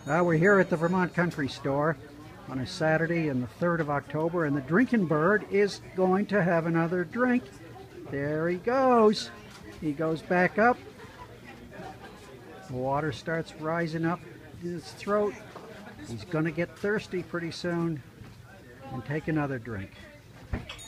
We're here at the Vermont Country Store on a Saturday in the 3rd of October, and the drinking bird is going to have another drink. There he goes. He goes back up. The water starts rising up in his throat. He's going to get thirsty pretty soon and take another drink.